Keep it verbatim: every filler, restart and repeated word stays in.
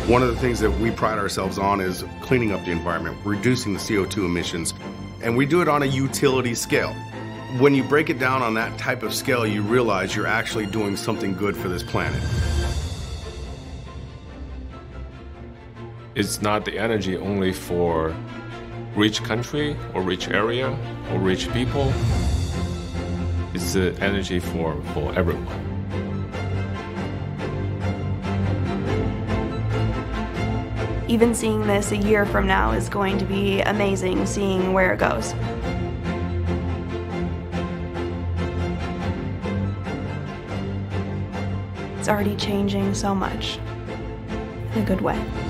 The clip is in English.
One of the things that we pride ourselves on is cleaning up the environment, reducing the C O two emissions, and we do it on a utility scale. When you break it down on that type of scale, you realize you're actually doing something good for this planet. It's not the energy only for rich country or rich area or rich people. It's the energy for, for everyone. Even seeing this a year from now is going to be amazing, seeing where it goes. It's already changing so much in a good way.